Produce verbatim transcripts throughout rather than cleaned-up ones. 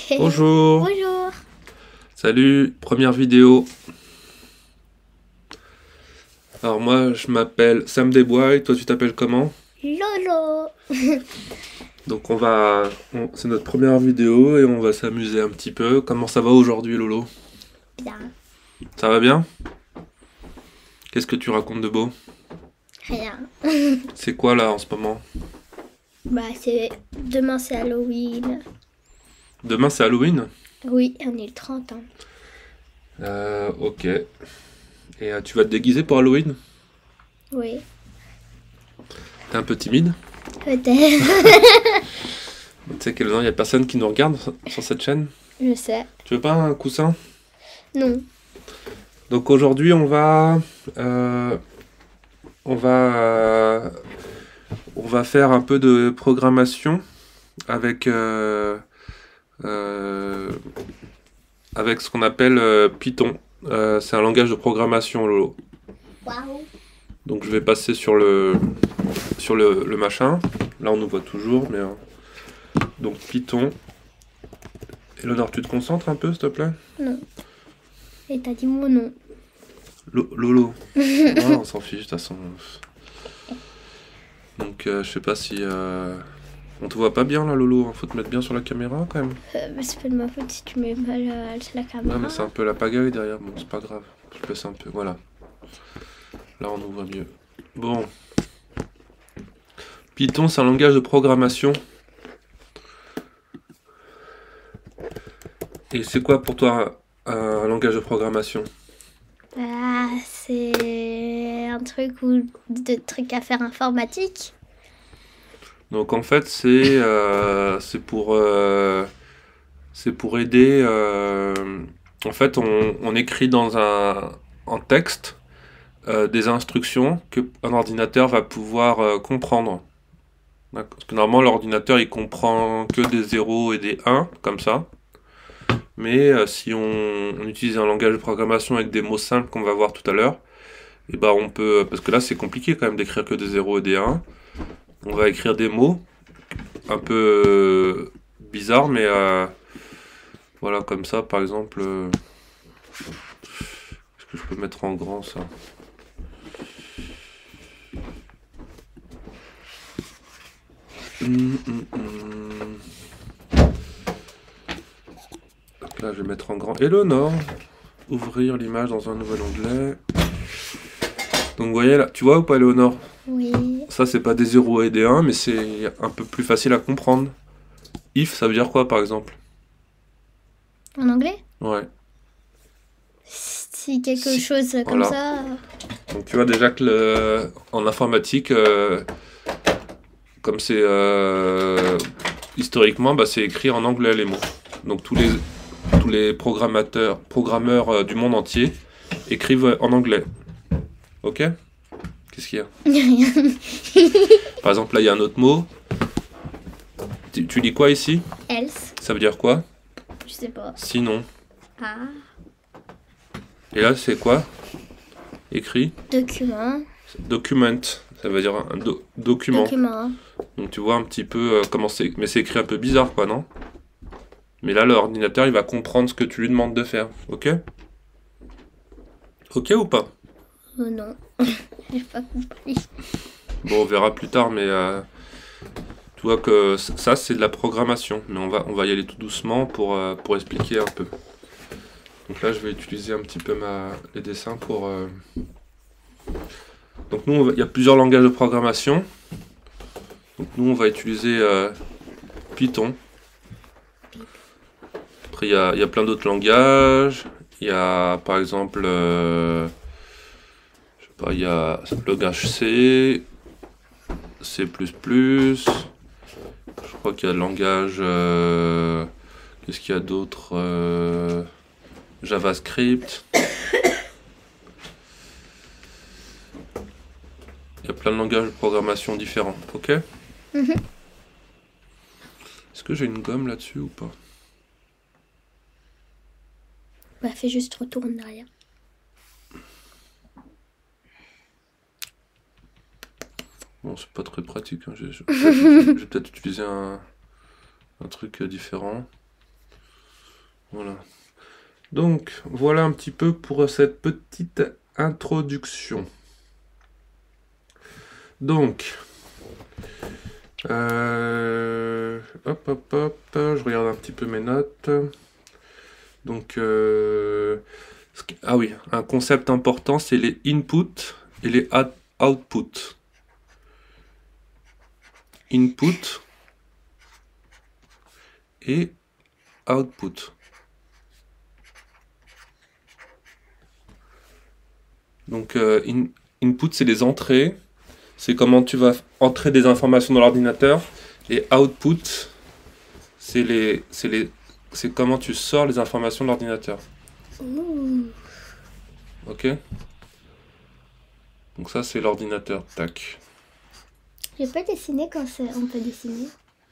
Bonjour, Bonjour. salut, première vidéo. Alors moi je m'appelle Sam Desbois et toi tu t'appelles comment? Lolo. Donc on va, on- c'est notre première vidéo et on va s'amuser un petit peu. Comment ça va aujourd'hui Lolo? Bien. Ça va bien? Qu'est-ce que tu racontes de beau? Rien. C'est quoi là en ce moment? Bah c'est demain c'est Halloween. Demain c'est Halloween? Oui, on est le trente hein. Euh, ok. Et euh, tu vas te déguiser pour Halloween? Oui. T'es un peu timide? Peut-être. Tu sais qu'il y a personne qui nous regarde sur sur cette chaîne? Je sais. Tu veux pas un coussin? Non. Donc aujourd'hui on va, euh, on va, euh, on va faire un peu de programmation avec, euh, euh, avec ce qu'on appelle euh, Python. Euh, c'est un langage de programmation, Lolo. Waouh. Donc je vais passer sur le, sur le, le machin. Là on nous voit toujours, mais euh, donc Python. Eleonore, tu te concentres un peu, s'il te plaît? Non. Et t'as dit mon nom. Lo- Lolo. Ah, on s'en fiche de toute façon. Donc euh, je sais pas si euh, on te voit pas bien là, Lolo. Faut te mettre bien sur la caméra quand même. Euh, bah, c'est pas de ma faute si tu mets mal euh, la Non, caméra. mais c'est un peu la pagaille derrière. Bon, c'est pas grave. Je baisse un peu. Voilà. Là, on nous voit mieux. Bon. Python, c'est un langage de programmation. Et c'est quoi pour toi un, un langage de programmation? Ah, c'est un truc ou de trucs à faire informatique. Donc, en fait, c'est euh, c'est pour, euh, c'est pour aider. euh, en fait, on, on écrit dans un en texte euh, des instructions que un ordinateur va pouvoir euh, comprendre. D'accord. Parce que normalement, l'ordinateur, il comprend que des zéros et des un, comme ça. Mais euh, si on, on utilise un langage de programmation avec des mots simples qu'on va voir tout à l'heure, et ben on peut, parce que là c'est compliqué quand même d'écrire que des zéros et des un, on va écrire des mots un peu euh, bizarres, mais euh, voilà, comme ça par exemple. euh, Est-ce que je peux mettre en grand ça? Hum, hum, hum. Hop là, je vais mettre en grand. Eleonore, ouvrir l'image dans un nouvel onglet. Donc vous voyez là, tu vois ou pas Eleonore? Oui. Ça c'est pas des zéros et des un, mais c'est un peu plus facile à comprendre. If, ça veut dire quoi par exemple? En anglais? Ouais, Si quelque si. chose comme Voilà. ça. Donc tu vois déjà que le, en informatique, euh, comme c'est euh, historiquement, bah, c'est écrit en anglais les mots. Donc tous les, tous les programmateurs, programmeurs euh, du monde entier écrivent en anglais. Ok? Qu'est-ce qu'il y a? Rien. Par exemple, là il y a un autre mot. Tu, tu lis quoi ici? Else. Ça veut dire quoi? Je sais pas. Sinon. Ah. Et là c'est quoi? Écrit? Document. Document. Ça veut dire un do- document. Document. Donc tu vois un petit peu euh, comment c'est. Mais c'est écrit un peu bizarre quoi, non? Mais là l'ordinateur il va comprendre ce que tu lui demandes de faire. Ok? Ok ou pas? Oh non. J'ai pas compris. Bon, on verra plus tard, mais euh, tu vois que c- ça c'est de la programmation. Mais on va, on va y aller tout doucement pour, euh, pour expliquer un peu. Donc là je vais utiliser un petit peu ma, les dessins pour... euh, Donc nous on va- il y a plusieurs langages de programmation. Donc nous on va utiliser euh, Python. Après il y a, il y a plein d'autres langages. Il y a par exemple... euh, je sais pas, il y a le langage C, C++, je crois qu'il y a le langage... euh, qu'est-ce qu'il y a d'autre? Euh, JavaScript. Il y a plein de langages de programmation différents, ok? Mhm. Est-ce que j'ai une gomme là-dessus ou pas? Bah, fais juste retourner derrière. Bon, c'est pas très pratique, hein. Je, je- je vais peut-être je vais peut-être utiliser un, un truc euh, différent. Voilà. Donc, voilà un petit peu pour cette petite introduction. Donc, euh, hop, hop, hop, je regarde un petit peu mes notes. Donc, euh, ah oui, un concept important, c'est les inputs et les outputs. Input et output. Donc, euh, in, input, c'est les entrées. C'est comment tu vas entrer des informations dans l'ordinateur. Et output, c'est les, c'est les, c'est comment tu sors les informations de l'ordinateur. Ouh. Ok. Donc ça, c'est l'ordinateur. Tac. Je peux dessiner quand on peut dessiner.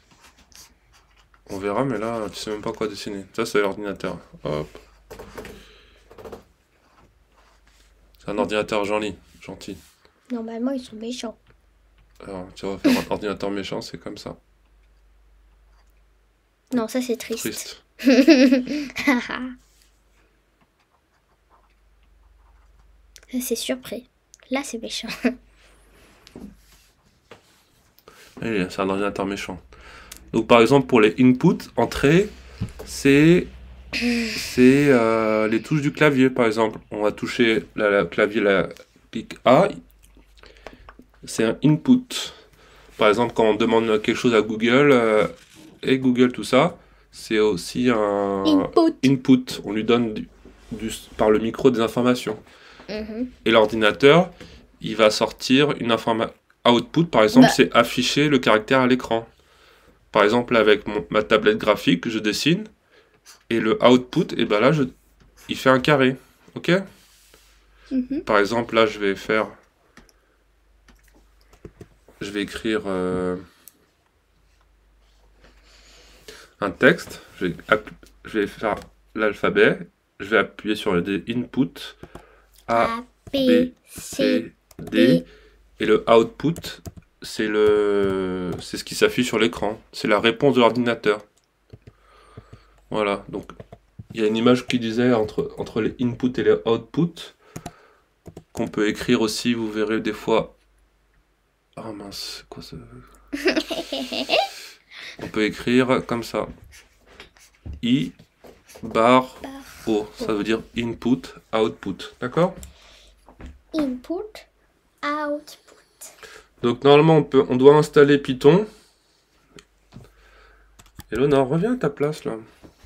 On verra, mais là, tu sais même pas quoi dessiner. Ça, c'est l'ordinateur. Hop. C'est un ordinateur gentil. gentil. Normalement, ils sont méchants. Alors, tu vas faire un ordinateur méchant, c'est comme ça. Non, ça c'est triste. Triste. C'est surpris. Là, c'est méchant. Oui, c'est un ordinateur méchant. Donc, par exemple, pour les inputs, entrées, c'est c'est euh, les touches du clavier. Par exemple, on va toucher le clavier, la clic A, c'est un input. Par exemple, quand on demande quelque chose à Google, euh, et Google, tout ça, c'est aussi un Input. input. On lui donne du, du, par le micro des informations. Mm-hmm. Et l'ordinateur, il va sortir une information. Output, par exemple, bah. c'est afficher le caractère à l'écran. Par exemple, avec mon, ma tablette graphique, je dessine. Et le output, et ben là, je, il fait un carré. Ok. Mm-hmm. Par exemple, là, je vais faire... Je vais écrire euh, un texte. Je vais, je vais faire l'alphabet. Je vais appuyer sur le D, input. A, B, C, D. Et le output, c'est le, c'est ce qui s'affiche sur l'écran. C'est la réponse de l'ordinateur. Voilà. Donc, il y a une image qui disait entre, entre les inputs et les outputs qu'on peut écrire aussi. Vous verrez des fois. Oh mince, c'est quoi ça? On peut écrire comme ça. I bar O. Ça veut dire input, output. D'accord? Input, output. Donc normalement on, peut, on doit installer Python. Eleonore, reviens à ta place là.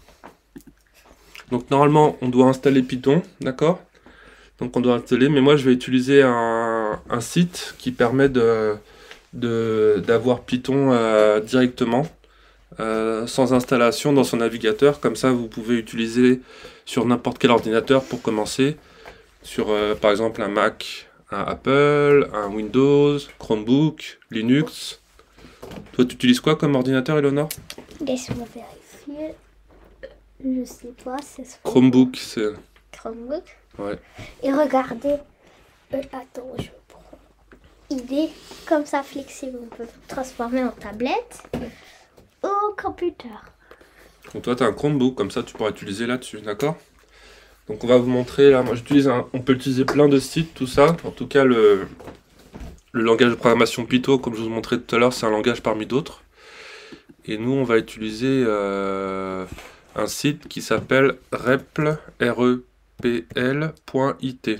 Donc normalement on doit installer Python, d'accord? Donc on doit installer, mais moi je vais utiliser un, un site qui permet de d'avoir Python euh, directement, euh, sans installation dans son navigateur. Comme ça vous pouvez utiliser sur n'importe quel ordinateur pour commencer. Sur euh, par exemple un Mac, un Apple, un Windows, Chromebook, Linux. Toi, tu utilises quoi comme ordinateur, Eleonore? Laisse-moi vérifier. Je sais pas, c'est ce Chromebook, c'est... Chromebook. Ouais. Et regardez. Euh, attends, je prends. Il est comme ça flexible. On peut transformer en tablette ou computer. Donc toi, tu as un Chromebook, comme ça, tu pourras utiliser là-dessus, d'accord? Donc on va vous montrer, là, moi j'utilise un... On peut utiliser plein de sites, tout ça. En tout cas, le... Le langage de programmation Python, comme je vous montrais tout à l'heure, c'est un langage parmi d'autres. Et nous, on va utiliser euh, un site qui s'appelle repl, R E P L point I T.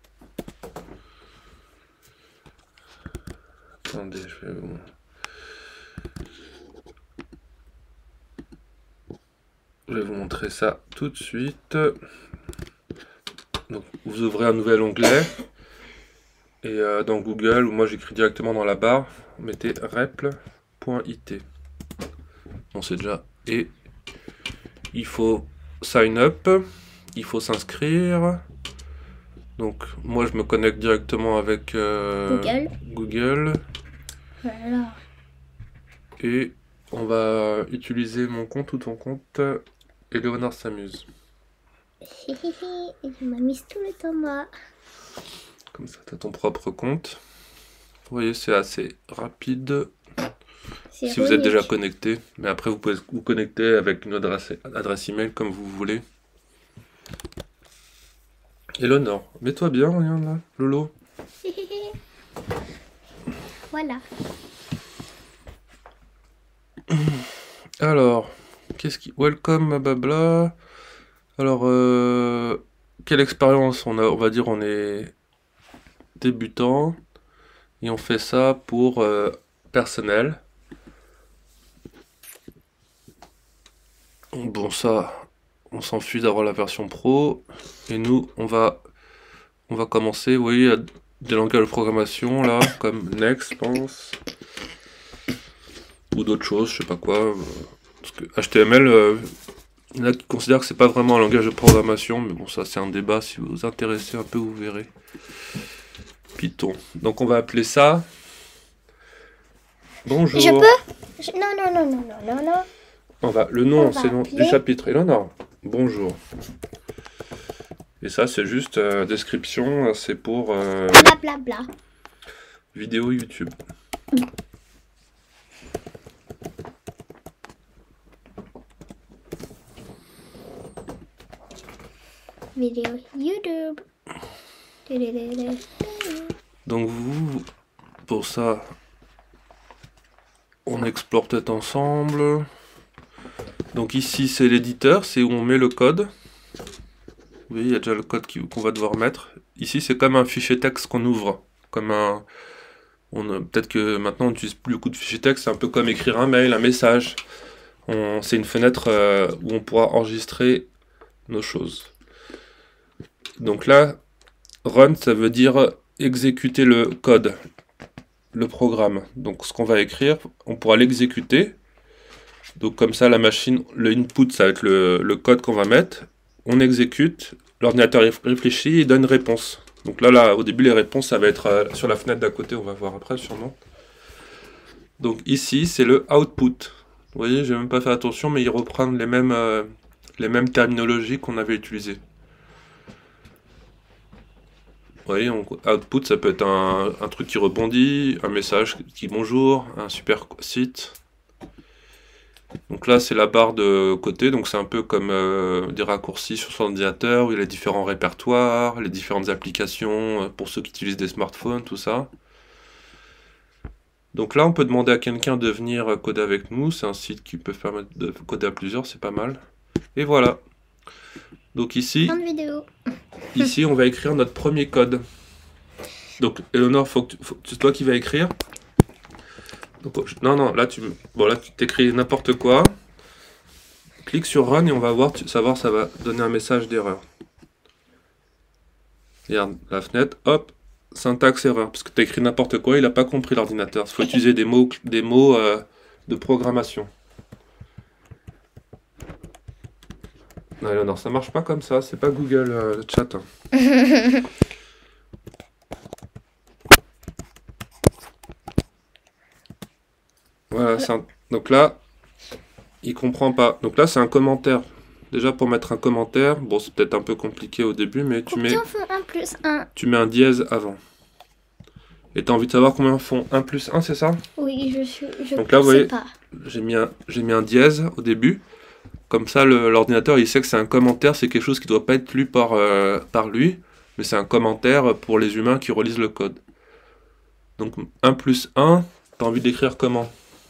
Attendez, je vais vous... Je vais vous montrer ça tout de suite. Donc, vous ouvrez un nouvel onglet. Et euh, dans Google, ou moi j'écris directement dans la barre, vous mettez repl point I T. Bon, c'est déjà. Et il faut sign up, il faut s'inscrire. Donc, moi je me connecte directement avec euh, Google. Google. Voilà. Et on va utiliser mon compte ou ton compte. Et Léonard s'amuse. Je m'amuse tout le temps, moi. Comme ça, tu as ton propre compte. Vous voyez, c'est assez rapide. C'est si vous êtes déjà ironique. connecté. Mais après, vous pouvez vous connecter avec une adresse, adresse email comme vous voulez. Eleonore, mets-toi bien, regarde là, Lolo. Voilà. Alors, qu'est-ce qui... Welcome, blablabla. Alors, euh, quelle expérience on a? On va dire on est débutant. Et on fait ça pour euh, personnel. Bon, ça, on s'enfuit d'avoir la version pro. Et nous, on va, on va commencer, vous voyez, il y a des langages de programmation là, comme Next, je pense. Ou d'autres choses, je sais pas quoi. Parce que H T M L, euh, il y en a qui considèrent que c'est pas vraiment un langage de programmation, mais bon, ça c'est un débat. Si vous vous intéressez un peu, vous verrez. Python. Donc on va appeler ça. Bonjour. Je peux Je- Non, non, non, non, non, non, non. On va, le On nom, va c'est le nom appeler- du chapitre. Eleonore, bonjour. Et ça, c'est juste euh, description, c'est pour euh, Blablabla. vidéo YouTube. Vidéo YouTube. Tudududud. Donc vous, pour ça, on explore peut-être ensemble. Donc ici, c'est l'éditeur, c'est où on met le code. Vous voyez, il y a déjà le code qui- qu'on va devoir mettre. Ici, c'est comme un fichier texte qu'on ouvre. Comme un... on a- Peut-être que maintenant, on n'utilise plus beaucoup de fichiers texte. C'est un peu comme écrire un mail, un message. On- C'est une fenêtre euh, où on pourra enregistrer nos choses. Donc là, run, ça veut dire exécuter le code, le programme. Donc ce qu'on va écrire, on pourra l'exécuter. Donc comme ça, la machine, le input, ça va être le, le code qu'on va mettre. On exécute, l'ordinateur réfléchit et donne une réponse. Donc là, là, au début, les réponses, ça va être euh, sur la fenêtre d'à côté, on va voir après sûrement. Donc ici, c'est le output. Vous voyez, j'ai même pas fait attention, mais ils reprennent les mêmes, euh, les mêmes terminologies qu'on avait utilisées. Vous voyez, on- output, ça peut être un, un truc qui rebondit, un message qui dit bonjour, un super site. Donc là, c'est la barre de côté, donc c'est un peu comme euh, des raccourcis sur son ordinateur, où il y a les différents répertoires, les différentes applications, euh, pour ceux qui utilisent des smartphones, tout ça. Donc là, on peut demander à quelqu'un de venir euh, coder avec nous, c'est un site qui peut permettre de coder à plusieurs, c'est pas mal. Et voilà. Donc ici, Fin de vidéo. ici, on va écrire notre premier code. Donc, Eleonore, faut que tu- faut- c'est toi qui vas écrire. Donc, oh, je- non, non, là, tu bon, là, tu t'écris n'importe quoi. Clique sur Run et on va voir, tu, savoir, ça va donner un message d'erreur. Regarde la fenêtre, hop, syntaxe erreur. Parce que tu as écrit n'importe quoi, il n'a pas compris l'ordinateur. Il faut utiliser des mots, des mots euh, de programmation. Non, Eleonore, ça marche pas comme ça, c'est pas Google euh, le chat. Hein. Voilà, c'est un- donc là, il comprend pas. Donc là, c'est un commentaire. Déjà, pour mettre un commentaire, bon, c'est peut-être un peu compliqué au début, mais tu mets, Combien font un plus un? tu mets un dièse avant. Et tu as envie de savoir combien font un plus un, c'est ça? Oui, je suis. Je Donc là, vous sais voyez, pas. j'ai mis, un- j'ai mis un dièse au début. Comme ça, le- l'ordinateur, il sait que c'est un commentaire, c'est quelque chose qui doit pas être lu par, euh, par lui, mais c'est un commentaire pour les humains qui relisent le code. Donc un plus un, tu as envie d'écrire comment?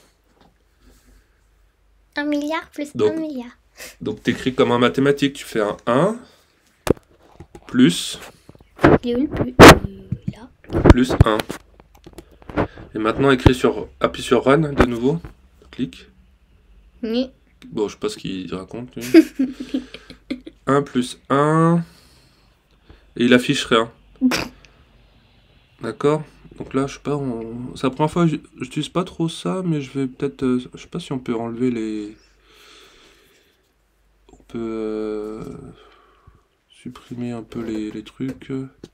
Un milliard plus Donc- un milliard. Donc tu écris comme en mathématiques, tu fais un un plus Plus, plus, là. plus un. Et maintenant, écris sur, appuie sur Run de nouveau. Clique. Oui. Bon, je sais pas ce qu'il raconte. lui. un plus un. Et il affiche rien. D'accord? Donc là, je sais pas, on... c'est la première fois que j'utilise pas trop ça, mais je vais peut-être... euh, je sais pas si on peut enlever les... On peut euh, supprimer un peu les, les trucs.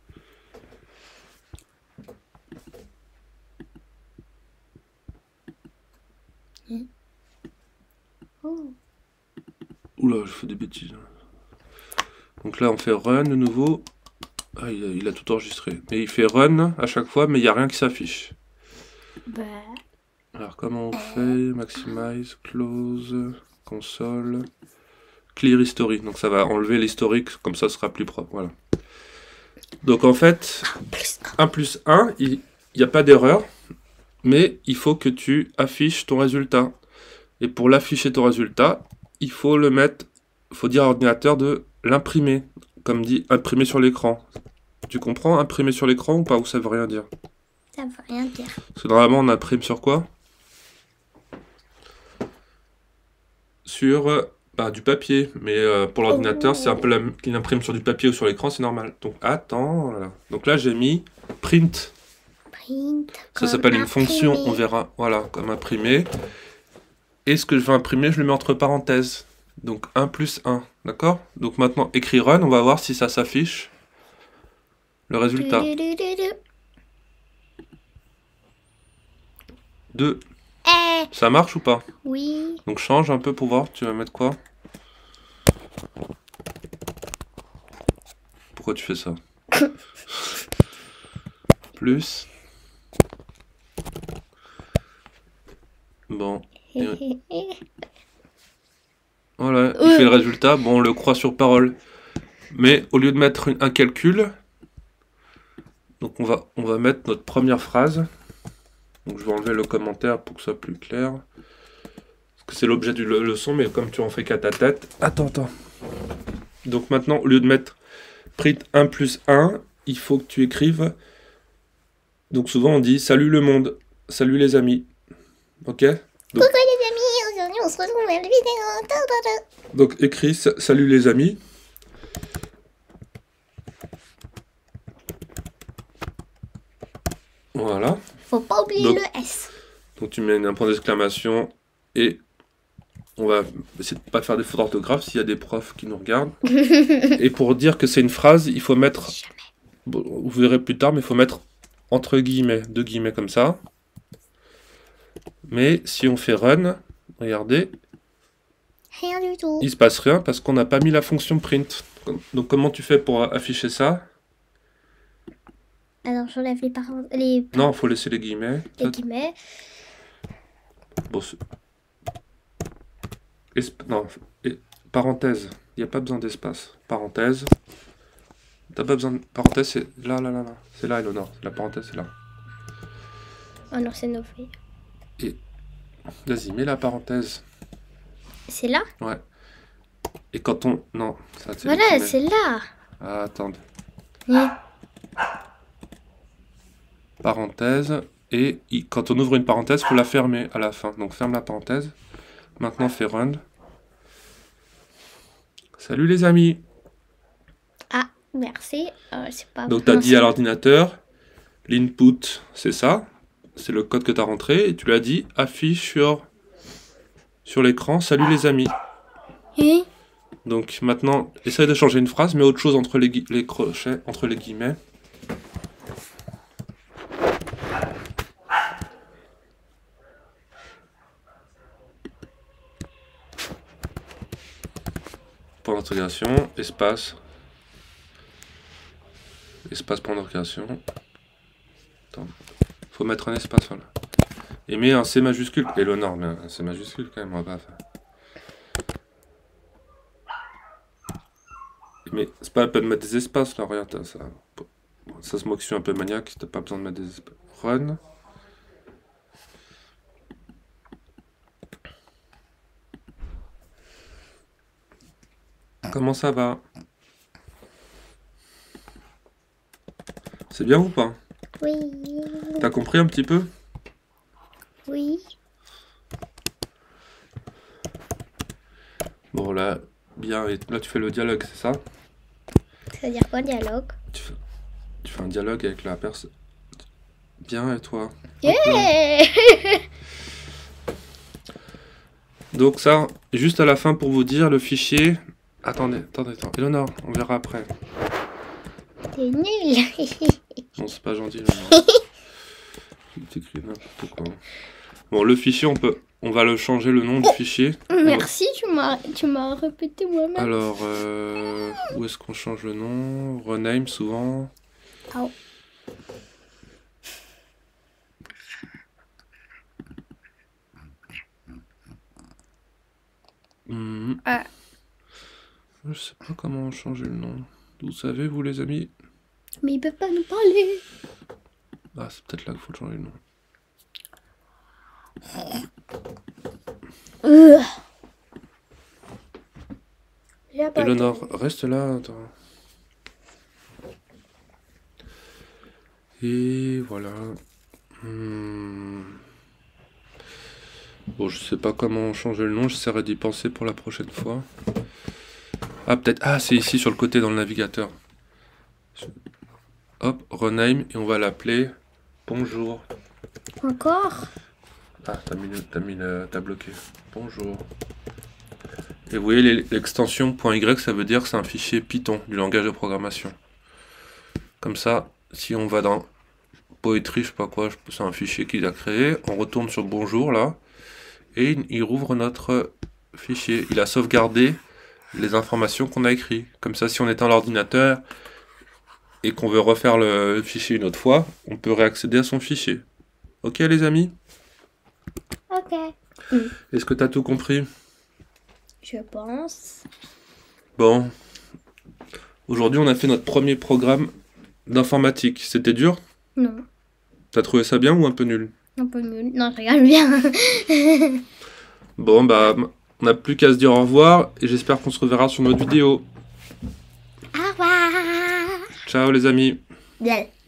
Oh. Oula, je fais des bêtises. Donc là, on fait run de nouveau. Ah, il a, il a tout enregistré. Mais il fait run à chaque fois, mais il n'y a rien qui s'affiche. Bah. Alors, comment on fait? Maximize, close, console, clear history. Donc, ça va enlever l'historique, comme ça, ce sera plus propre. Voilà. Donc, en fait, un plus un, il n'y a pas d'erreur, mais il faut que tu affiches ton résultat. Et pour l'afficher ton résultat, il faut le mettre, il faut dire à l'ordinateur de l'imprimer, comme dit imprimer sur l'écran. Tu comprends, imprimer sur l'écran ou pas, ou ça veut rien dire? Ça veut rien dire. Parce que normalement, on imprime sur quoi? Sur euh, bah, du papier. Mais euh, pour l'ordinateur, c'est un peu la qu'il imprime sur du papier ou sur l'écran, c'est normal. Donc, attends, voilà. Donc là, j'ai mis print. Print. Ça s'appelle une fonction, on verra. Voilà, comme imprimer. Et ce que je veux imprimer, je le mets entre parenthèses. Donc un plus un, d'accord? Donc maintenant, écrit run, on va voir si ça s'affiche. Le résultat. deux. Eh. Ça marche ou pas? Oui. Donc change un peu pour voir, tu vas mettre quoi? Pourquoi tu fais ça? Plus. Bon. Et... voilà, il fait le résultat. Bon, on le croit sur parole. Mais au lieu de mettre un calcul, donc on va, on va mettre notre première phrase. Donc je vais enlever le commentaire pour que ce soit plus clair. Parce que c'est l'objet du le leçon, mais comme tu en fais qu'à ta tête. Attends, attends. Donc maintenant, au lieu de mettre print un plus un, il faut que tu écrives. Donc souvent on dit salut le monde, salut les amis. Ok? Donc, coucou les amis, aujourd'hui on se retrouve dans la vidéo. Donc écris salut les amis. Voilà. Faut pas oublier donc, le S. Donc tu mets un point d'exclamation et on va essayer de ne pas faire des fautes d'orthographe s'il y a des profs qui nous regardent. Et pour dire que c'est une phrase, il faut mettre, bon, vous verrez plus tard, mais il faut mettre entre guillemets, deux guillemets comme ça. Mais si on fait run, regardez, rien du tout. Il se passe rien parce qu'on n'a pas mis la fonction print. Donc comment tu fais pour afficher ça? Alors j'enlève les parents. Les... Non, il faut laisser les guillemets. Les guillemets. Bon, Esp... non, et... parenthèse. Il n'y a pas besoin d'espace. Parenthèse. T'as pas besoin de parenthèse, c'est là, là, là, là. C'est là, Eleonore. La parenthèse, c'est là. Oh non, c'est nos filles. Et vas-y, mets la parenthèse. C'est là? Ouais. Et quand on... Non, ça c'est... Voilà, c'est là. Ah, attends. Oui. Parenthèse. Et quand on ouvre une parenthèse, il faut la fermer à la fin. Donc ferme la parenthèse. Maintenant, fais run. Salut les amis. Ah, merci. Euh, c'est pas Donc tu as dit à l'ordinateur, l'input, c'est ça. C'est le code que tu as rentré. Et tu l'as dit, affiche sur, sur l'écran, salut les amis. Oui. Donc maintenant, essaye de changer une phrase, mais autre chose entre les, les crochets, entre les guillemets. Point d'interrogation, espace. Espace point d'interrogation. Attends, faut mettre un espace, voilà. Et mets un C majuscule. Eleonore, mais un C majuscule quand même, on va pas faire. Mais c'est pas la peine de mettre des espaces là, regarde, ça. Ça se moque que je suis un peu maniaque, t'as pas besoin de mettre des espaces. Run. Comment ça va? C'est bien ou pas? Oui. T'as compris un petit peu? Oui. Bon là, bien, et là tu fais le dialogue, c'est ça? C'est-à-dire quoi, dialogue? Tu fais, tu fais un dialogue avec la personne. Bien, et toi? Yeah. Donc ça, juste à la fin pour vous dire, le fichier... Attendez, attendez, attendez. Eleonore, on verra après. T'es nul. Non, c'est pas gentil, Eleonore. T'écris n'importe quoi. Bon, le fichier, on peut... On va le changer le nom du fichier. Merci, tu m'as tu m'as répété moi-même. Alors, euh, où est-ce qu'on change le nom? Rename, souvent. Oh. Mmh. Ah. Je sais pas comment changer le nom. Vous savez, vous les amis? Mais il peut pas nous parler. Ah, c'est peut-être là qu'il faut changer le nom. Euh. J'ai pas Eleanor, de- reste là. Attends. Et voilà. Hmm. Bon, je sais pas comment changer le nom. J'essaierai d'y penser pour la prochaine fois. Ah, peut-être. Ah, c'est ici sur le côté dans le navigateur. Hop, rename et on va l'appeler bonjour. Encore? Ah, t'as mis, le- t'as mis le- t'as bloqué. Bonjour. Et vous voyez les- l'extension .y, ça veut dire que c'est un fichier Python du langage de programmation. Comme ça, si on va dans Poetry, je sais pas quoi, c'est un fichier qu'il a créé, on retourne sur bonjour là, et il rouvre notre fichier. Il a sauvegardé les informations qu'on a écrites. Comme ça, si on éteint l'ordinateur et qu'on veut refaire le fichier une autre fois, on peut réaccéder à son fichier. Ok les amis? Ok. Est-ce que tu as tout compris? Je pense. Bon. Aujourd'hui, on a fait notre premier programme d'informatique. C'était dur? Non. T'as trouvé ça bien ou un peu nul? Un peu nul. Non, je regarde bien. Bon, bah, on n'a plus qu'à se dire au revoir et j'espère qu'on se reverra sur notre vidéo. Au revoir. Ciao les amis! Bien.